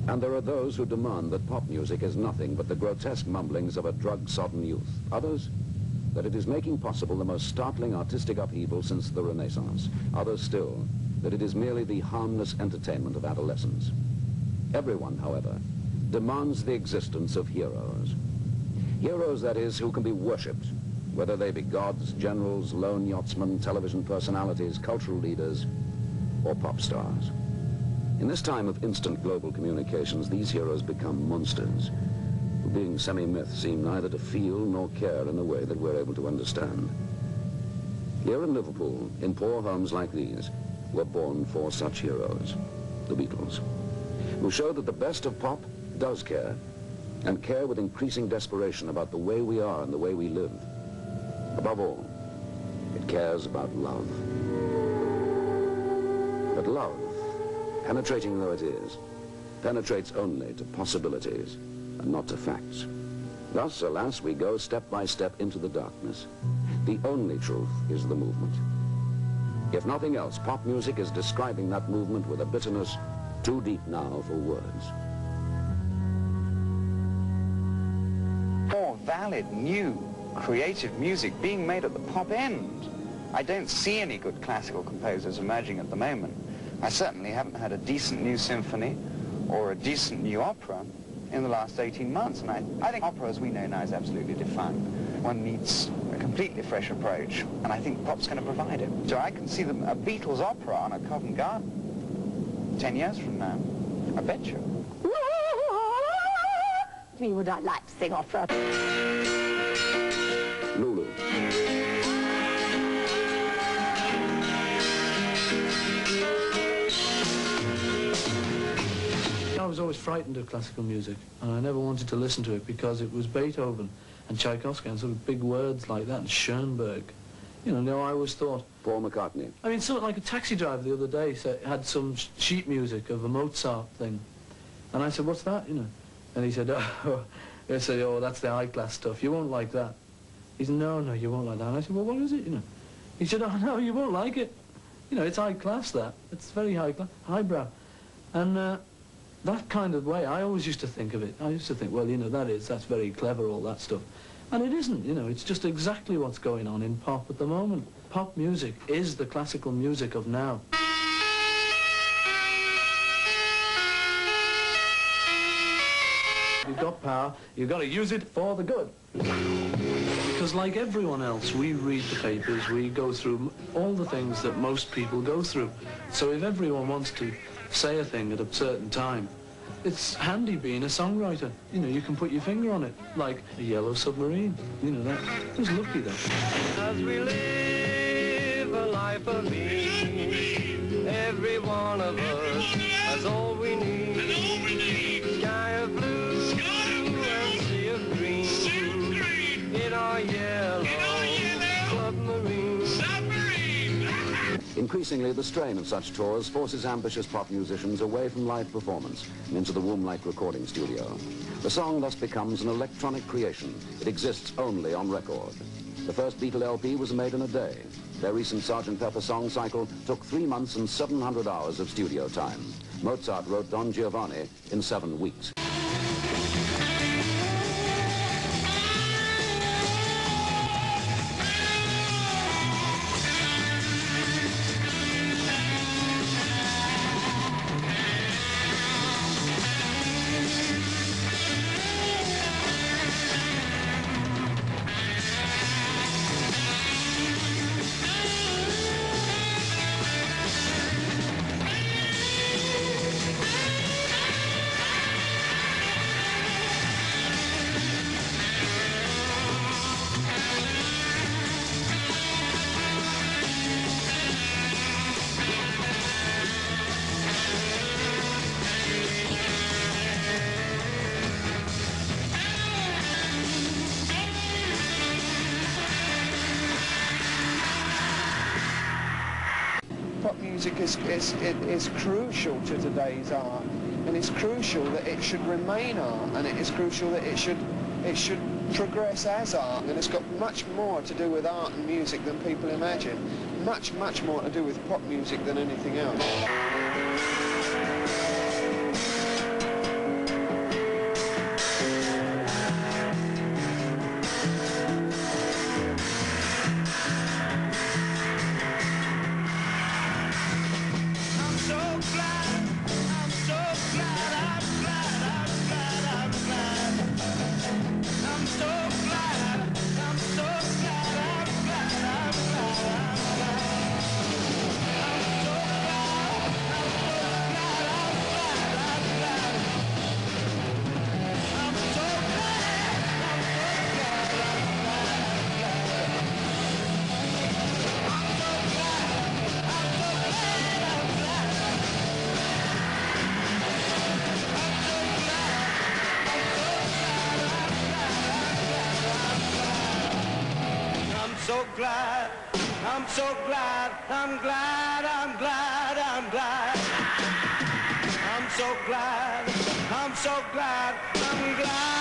And there are those who demand that pop music is nothing but the grotesque mumblings of a drug-sodden youth. Others, that it is making possible the most startling artistic upheaval since the Renaissance. Others still, that it is merely the harmless entertainment of adolescence. Everyone, however, demands the existence of heroes. Heroes, that is, who can be worshipped, whether they be gods, generals, lone yachtsmen, television personalities, cultural leaders, or pop stars. In this time of instant global communications, these heroes become monsters, who, being semi-myth, seem neither to feel nor care in a way that we're able to understand. Here in Liverpool, in poor homes like these, were born four such heroes, the Beatles, who show that the best of pop does care, and care with increasing desperation about the way we are and the way we live. Above all, it cares about love. But love, penetrating though it is, penetrates only to possibilities and not to facts. Thus, alas, we go step by step into the darkness. The only truth is the movement. If nothing else, pop music is describing that movement with a bitterness too deep now for words. More valid, new, creative music being made at the pop end. I don't see any good classical composers emerging at the moment. I certainly haven't had a decent new symphony or a decent new opera in the last 18 months, and I think opera as we know now is absolutely defunct. One needs a completely fresh approach, and I think pop's going to provide it. So I can see a Beatles opera on a Covent Garden 10 years from now. I bet you. Me, would I like to sing opera? Lulu. I was always frightened of classical music, and I never wanted to listen to it because it was Beethoven and Tchaikovsky and sort of big words like that, and Schoenberg. You know, I always thought... Paul McCartney. I mean, sort of like a taxi driver the other day had some sheet music of a Mozart thing. And I said, what's that, you know? And he said, oh, that's the high-class stuff. You won't like that. He said, no, you won't like that. And I said, well, what is it, you know? He said, oh, no, you won't like it. You know, it's high-class, that. It's very high-class, highbrow. And that kind of way, I always used to think of it. I used to think, well, you know, that's very clever, all that stuff. And it isn't, you know, it's just exactly what's going on in pop at the moment. Pop music is the classical music of now. You've got power, you've got to use it for the good. Because like everyone else, we read the papers, we go through all the things that most people go through. So if everyone wants to say a thing at a certain time, it's handy being a songwriter. You know, you can put your finger on it, like a yellow submarine. You know, that was lucky, though. As we live a life of ease, every one of us has all we need. Sky of blue and sea of green in our yellow submarine. Increasingly, the strain of such tours forces ambitious pop musicians away from live performance and into the womb-like recording studio. The song thus becomes an electronic creation. It exists only on record. The first Beatle LP was made in a day. Their recent Sgt. Pepper song cycle took 3 months and 700 hours of studio time. Mozart wrote Don Giovanni in 7 weeks. Pop music is crucial to today's art, and it's crucial that it should remain art, and it is crucial that it should progress as art, and it's got much more to do with art and music than people imagine. Much more to do with pop music than anything else. glad, I'm so glad, I'm glad, I'm glad, I'm glad. I'm so glad, I'm so glad, I'm glad.